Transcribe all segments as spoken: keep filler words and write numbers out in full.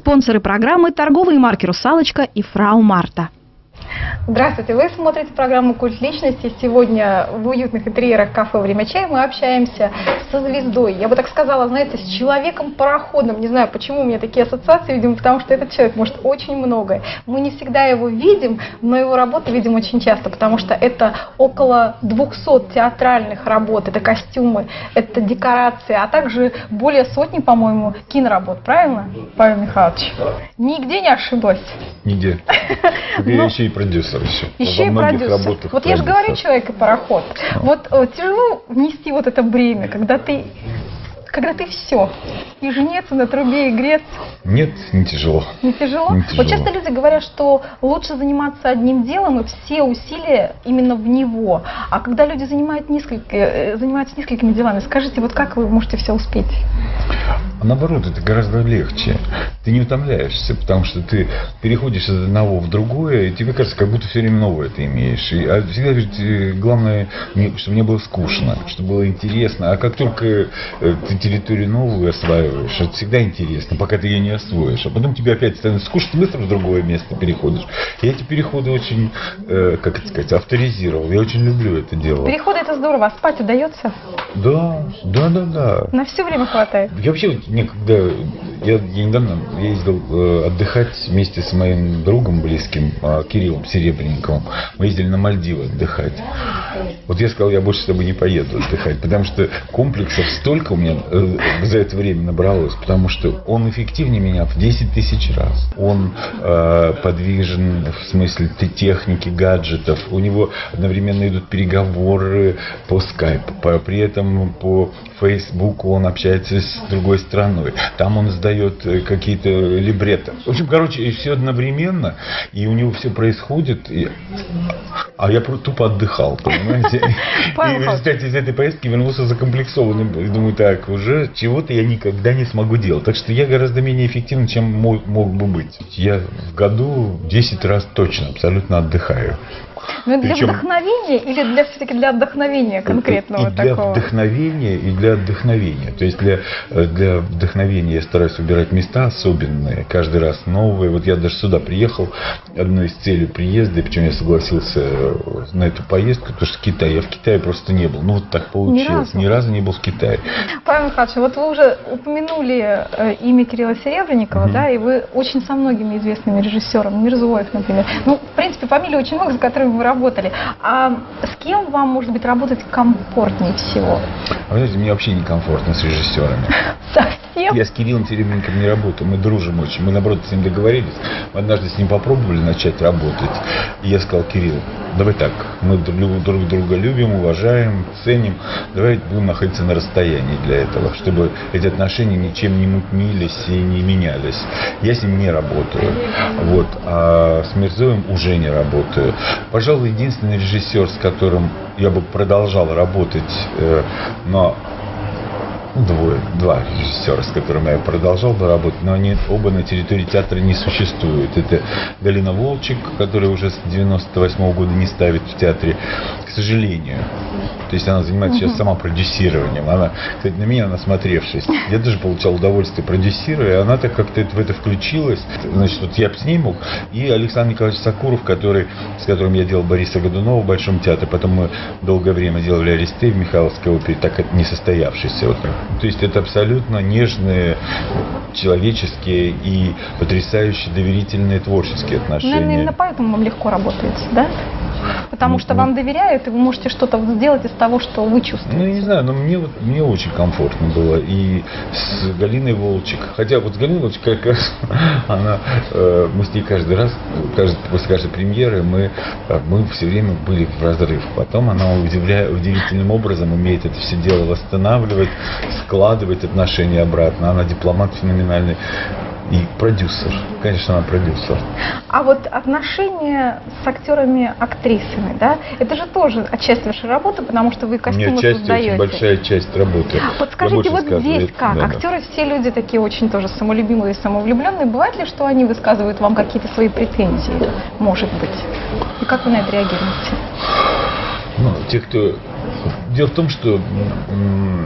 Спонсоры программы – торговые марки «Русалочка» и «Фрау Марта». Здравствуйте! Вы смотрите программу «Культ личности». Сегодня в уютных интерьерах кафе «Время чая» мы общаемся со звездой. Я бы так сказала, знаете, с человеком-пароходом. Не знаю, почему у меня такие ассоциации, видимо, потому что этот человек может очень многое. Мы не всегда его видим, но его работу видим очень часто, потому что это около двухсот театральных работ, это костюмы, это декорации, а также более сотни, по-моему, киноработ. Правильно, Павел Михайлович? Нигде не ошиблась? Нигде. Я еще и продюсер еще. Еще и продюсер. Вот я же говорю, человек и пароход. Вот э, тяжело внести вот это бремя, когда ты, когда ты все. И жениться на трубе, и греться. Нет, не тяжело. Не тяжело? Не тяжело. Вот часто люди говорят, что лучше заниматься одним делом и все усилия именно в него. А когда люди занимают несколько, занимаются несколькими делами, скажите, вот как вы можете все успеть? Наоборот, это гораздо легче. Ты не утомляешься, потому что ты переходишь из одного в другое, и тебе кажется, как будто все время новое ты имеешь. И, а всегда ведь главное, чтобы не было скучно, чтобы было интересно. А как только ты территорию новую осваиваешь, это всегда интересно, пока ты ее не освоишь. А потом тебе опять становится скучно, быстро в другое место переходишь. Я эти переходы очень, как это сказать, авторизировал. Я очень люблю это дело. Переходы — это здорово. А спать удается? Да, да, да, да. На все время хватает? Я вообще вот некогда, я, я недавно ездил э, отдыхать вместе с моим другом близким, э, Кириллом Серебренниковым. Мы ездили на Мальдивы отдыхать. Вот я сказал, я больше с тобой не поеду отдыхать, потому что комплексов столько у меня э, за это время набралось, потому что он эффективнее меня в десять тысяч раз. Он э, подвижен в смысле техники, гаджетов. У него одновременно идут переговоры по скайпу, по, при этом по Фейсбуку он общается с другой страной. Там он сдает какие-то либретто. В общем, короче, все одновременно, и у него все происходит. И... А я тупо отдыхал, понимаете? И в результате из этой поездки вернулся закомплексованным. И думаю, так, уже чего-то я никогда не смогу делать. Так что я гораздо менее эффективен, чем мог, мог бы быть. Я в году десять раз точно абсолютно отдыхаю. Но это для Причем, вдохновения или для все-таки для отдохновения конкретного и для такого? вдохновения, и для отдохновения. То есть для, для вдохновения я стараюсь выбирать места особенные, каждый раз новые. Вот я даже сюда приехал, одной из целей приезда, и почему я согласился на эту поездку, потому что Китай, я в Китае просто не был. Ну вот так получилось. Ни разу, Ни разу не был в Китае. Павел Михайлович, вот вы уже упомянули имя Кирилла Серебренникова, угу. да, и вы очень со многими известными режиссерами, Мирзоев, например. Ну, в принципе, фамилий очень много, за которыми вы работали. А с кем вам, может быть, работать комфортнее всего? А вы знаете, мне вообще некомфортно с режиссерами. Совсем? Я с Кириллом Серебренниковым не работаю, мы дружим очень. Мы, наоборот, с ним договорились. Мы однажды с ним попробовали начать работать. И я сказал: Кирилл, давай так, мы друг друга любим, уважаем, ценим. Давай будем находиться на расстоянии для этого, чтобы эти отношения ничем не мутнились и не менялись. Я с ним не работаю. Вот. А с Мирзоевым уже не работаю. Пожалуй, единственный режиссер, с которым я бы продолжал работать, э, но двое, два режиссера, с которыми я продолжал бы работать, но они оба на территории театра не существуют. Это Галина Волчек, которая уже с девяносто восьмого года не ставит в театре, к сожалению. То есть она занимается сейчас сама продюсированием. Она, кстати, на меня насмотревшись. Я даже получал удовольствие продюсируя, и она так как-то в это включилась. Значит, вот я бы с ней мог. И Александр Николаевич Сакуров, который, с которым я делал Бориса Годунова в Большом театре. Потом мы долгое время делали Аристей в Михайловской опере, так как не состоявшийся. Вот. То есть это абсолютно нежные, человеческие и потрясающие доверительные творческие отношения. Наверное, именно поэтому вам легко работаете, да? Потому что вам доверяют, и вы можете что-то сделать из того, что вы чувствуете. Ну, я не знаю, но мне, вот, мне очень комфортно было. И с Галиной Волчек. Хотя вот с Галиной Волчек как раз, она, э, мы с ней каждый раз, каждый, после каждой премьеры, мы, мы все время были в разрыв. Потом она удивля, удивительным образом умеет это все дело восстанавливать, складывать отношения обратно. Она дипломат феноменальный. И продюсер. Конечно, она продюсер. А вот отношения с актерами-актрисами, да, это же тоже отчасти вашей работы, потому что вы костюмы Нет, часть, создаете. Очень большая часть работы. Вот скажите, вот здесь как? Да, актеры да. все люди такие очень тоже самолюбимые и самовлюбленные. Бывает ли, что они высказывают вам какие-то свои претензии? Может быть. И как вы на это реагируете? Ну, те, кто... Дело в том, что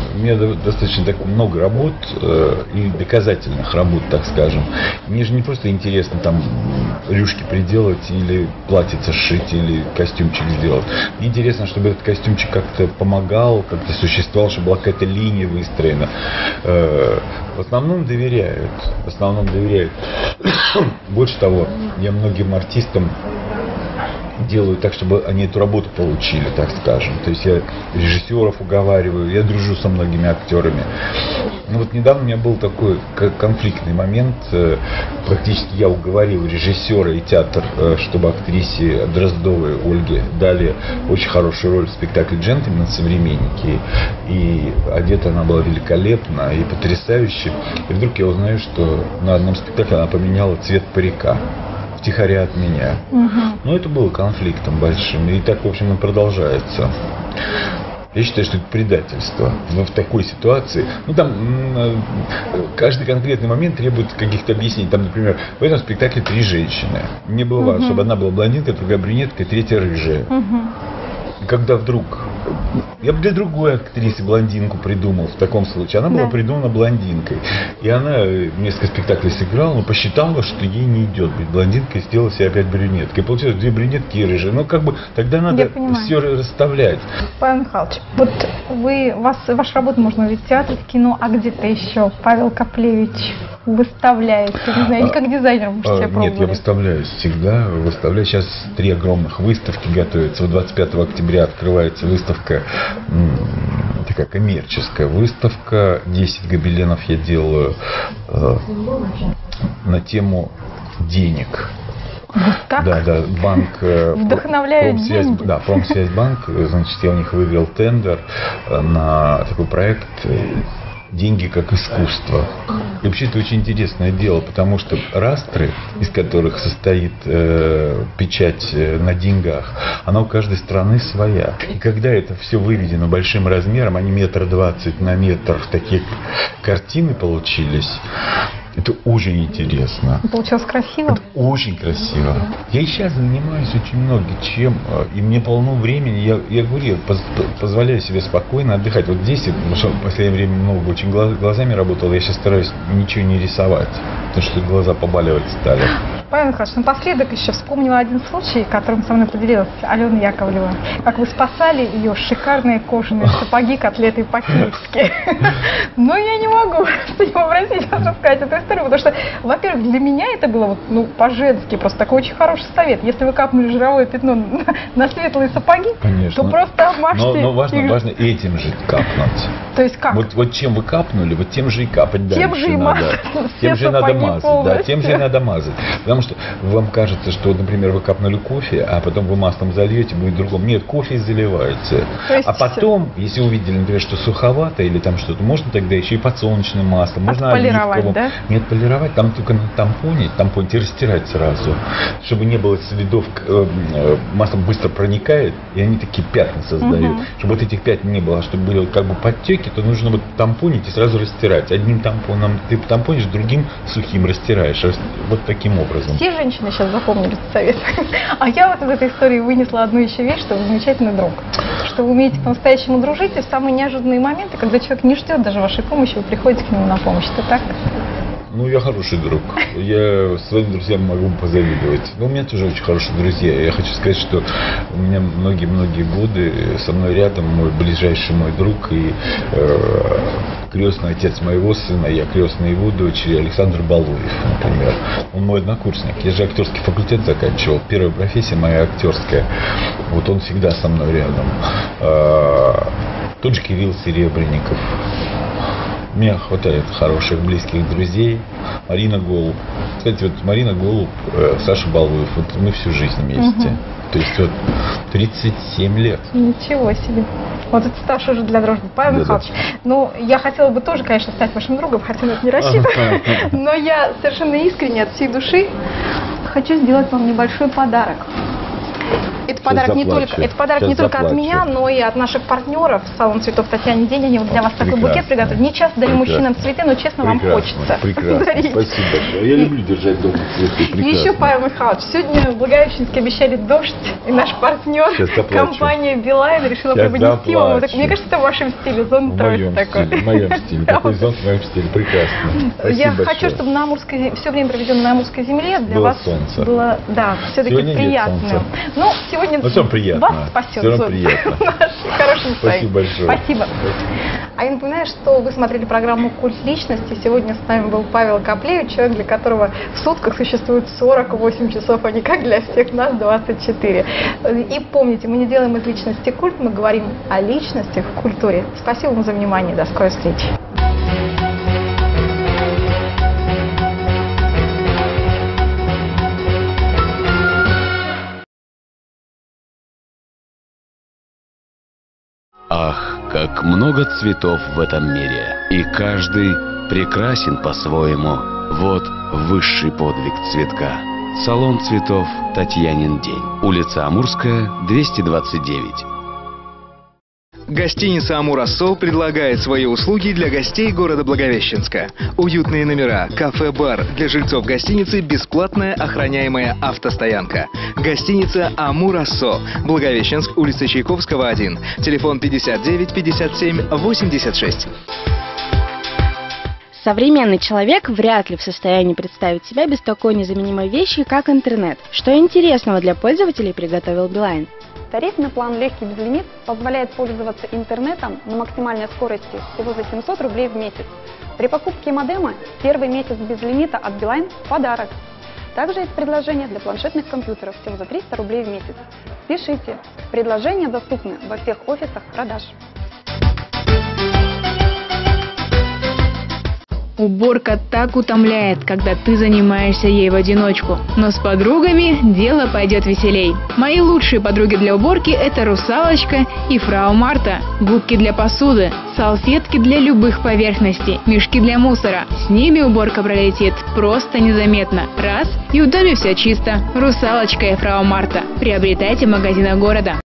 у меня достаточно так много работ э, и доказательных работ, так скажем. Мне же не просто интересно там рюшки приделать или платьице сшить или костюмчик сделать. Мне интересно, чтобы этот костюмчик как-то помогал, как-то существовал, чтобы была какая-то линия выстроена. Э, в основном доверяют. В основном доверяют. Больше того, я многим артистам делаю так, чтобы они эту работу получили, так скажем. То есть я режиссеров уговариваю, я дружу со многими актерами. Ну вот недавно у меня был такой конфликтный момент. Практически я уговорил режиссера и театр, чтобы актрисе Дроздовой Ольге дали очень хорошую роль в спектакле «Джентльмен. Современники». И одета она была великолепна и потрясающе. И вдруг я узнаю, что на одном спектакле она поменяла цвет парика. Втихаря от меня. Угу. Но это было конфликтом большим. И так, в общем, и продолжается. Я считаю, что это предательство в, в такой ситуации. Ну, там каждый конкретный момент требует каких-то объяснений. Там, например, в этом спектакле три женщины. Мне было важно, угу. чтобы одна была блондинка, другая брюнетка, третья рыжая. Угу. И когда вдруг... Я бы для другой актрисы блондинку придумал в таком случае. Она была да. придумана блондинкой. И она несколько спектаклей сыграла, но посчитала, что ей не идет быть блондинкой, и сделала себе опять брюнеткой. И получилось две брюнетки и рыжие. Ну, как бы, тогда надо все расставлять. Павел Михайлович, вот вы, вас, вашу работу можно увидеть в театре, в кино, а где-то еще Павел Коплевич выставляете? Не знаю, или как дизайнер можете себя пробовать? Нет, я выставляюсь всегда. Выставляю. Сейчас три огромных выставки готовятся. двадцать пятого октября открывается выставка, такая коммерческая выставка. десять гобеленов я делаю э, на тему денег. Так? Да, да, банк вдохновляет Промсвязь, деньги. Да, Промсвязьбанк, значит, я у них выиграл тендер на такой проект «Деньги как искусство». И вообще это очень интересное дело, потому что растры, из которых состоит э, печать на деньгах, она у каждой страны своя. И когда это все выведено большим размером, они метр двадцать на метр, такие картины получились, это очень интересно. Получилось красиво? Это очень красиво. Я и сейчас занимаюсь очень много чем, и мне полно времени. Я, я говорю, поз, позволяю себе спокойно отдыхать. Вот здесь, потому что в последнее время много очень глаз, глазами работал, я сейчас стараюсь ничего не рисовать, потому что глаза побаливать стали. Павел Михайлович, напоследок еще вспомнила один случай, которым со мной поделилась Алена Яковлева. Как вы спасали ее шикарные кожаные сапоги, котлеты по-киевски. Но я не могу не попросить вас рассказать эту историю, потому что, во-первых, для меня это было вот, ну, по-женски, просто такой очень хороший совет. Если вы капнули жировое пятно на светлые сапоги, конечно, то просто обмажьте. Но, но важно, их... важно этим же капнуть. То есть как? Вот, вот чем вы капнули, вот тем же и капать дальше. Тем же и мазать. Тем же надо мазать, да, тем же и надо мазать. Потому что вам кажется, что, например, вы капнули кофе, а потом вы маслом зальете, будет другом. Нет, кофе заливаете. А потом, если увидели, например, что суховато или там что-то, можно тогда еще и подсолнечным маслом, можно оливковым. Да? Нет, полировать, там только на тампоне, тампоните растирать сразу, чтобы не было следов, масло быстро проникает, и они такие пятна создают. Угу. Чтобы вот этих пятен не было, чтобы были как бы подтеки, то нужно вот тампонить и сразу растирать. Одним тампоном ты тампонишь, другим сухим растираешь. Вот таким образом. Все женщины сейчас запомнили этот совет. А я вот из этой истории вынесла одну еще вещь, что вы замечательный друг. Что вы умеете по-настоящему дружить, и в самые неожиданные моменты, когда человек не ждет даже вашей помощи, вы приходите к нему на помощь. Это так? Ну, я хороший друг. Я своим друзьям могу позавидовать. Но у меня тоже очень хорошие друзья. Я хочу сказать, что у меня многие-многие годы со мной рядом мой ближайший мой друг и э, крестный отец моего сына, я крестный его дочери, Александр Балуев, например. Он мой однокурсник. Я же актерский факультет заканчивал. Первая профессия моя актерская. Вот он всегда со мной рядом. Э, тот же Кирилл Серебренников. Мне хватает хороших, близких друзей. Марина Голуб. Кстати, вот Марина Голуб, э, Саша Балуев, вот мы всю жизнь вместе. Угу. То есть вот тридцать семь лет. Ничего себе. Вот это стаж уже для дружбы. Павел да, Михайлович, да. Ну, я хотела бы тоже, конечно, стать вашим другом, хотя на это не рассчитываю. Но я совершенно искренне, от всей души хочу сделать вам небольшой подарок. это подарок не заплачу. только, это подарок Сейчас не только от заплачу. меня, но и от наших партнеров. Салон цветов Татьяне День. Они вот для вас такой Прекрасно. букет приготовили. Не часто дарю Прекрасно. мужчинам цветы, но честно вам Прекрасно, хочется прекрасно. дарить. Спасибо большое. Я люблю держать дома цветы. Прекрасно. Еще, Павел Михайлович, сегодня в Благовещенске обещали дождь, и наш партнер, Сейчас заплачу. компания Билайн, решила Сейчас преподнести вам. Вот так- заплачу. Мне кажется, это в вашем стиле, зонт В тройка моем такой. стиле, в моем стиле. Такой зонт в моем стиле. Прекрасно. Спасибо Я большое. хочу, чтобы на Амурской, все время проведенное на Амурской земле для Было вас солнце. было, да, все-таки Сегодня нет приятным. солнца. Ну, сегодня Но всем приятно. вас спасет Всем солнце. приятно. Хорошим Спасибо большое. Спасибо. А я напоминаю, что вы смотрели программу «Культ личности». Сегодня с нами был Павел Коплевич, человек, для которого в сутках существует сорок восемь часов, а не как для всех нас двадцать четыре. И помните, мы не делаем из личности культ, мы говорим о личностях в культуре. Спасибо вам за внимание. До скорой встречи. Ах, как много цветов в этом мире, и каждый прекрасен по-своему. Вот высший подвиг цветка. Салон цветов Татьянин день. Улица Амурская, двести двадцать девять. Гостиница «Амур-Ассо» предлагает свои услуги для гостей города Благовещенска. Уютные номера, кафе-бар, для жильцов гостиницы бесплатная охраняемая автостоянка. Гостиница «Амур-Ассо», Благовещенск, улица Чайковского, один. Телефон пятьдесят девять пятьдесят семь восемьдесят шесть. Современный человек вряд ли в состоянии представить себя без такой незаменимой вещи, как интернет. Что интересного для пользователей приготовил Билайн? Тарифный план «Легкий безлимит» позволяет пользоваться интернетом на максимальной скорости всего за семьсот рублей в месяц. При покупке модема первый месяц безлимита от Билайн в подарок. Также есть предложение для планшетных компьютеров всего за триста рублей в месяц. Спешите! Предложения доступны во всех офисах продаж. Уборка так утомляет, когда ты занимаешься ей в одиночку. Но с подругами дело пойдет веселей. Мои лучшие подруги для уборки – это Русалочка и Фрау Марта. Губки для посуды, салфетки для любых поверхностей, мешки для мусора. С ними уборка пролетит просто незаметно. Раз – и в доме все чисто. Русалочка и Фрау Марта. Приобретайте в магазинах города.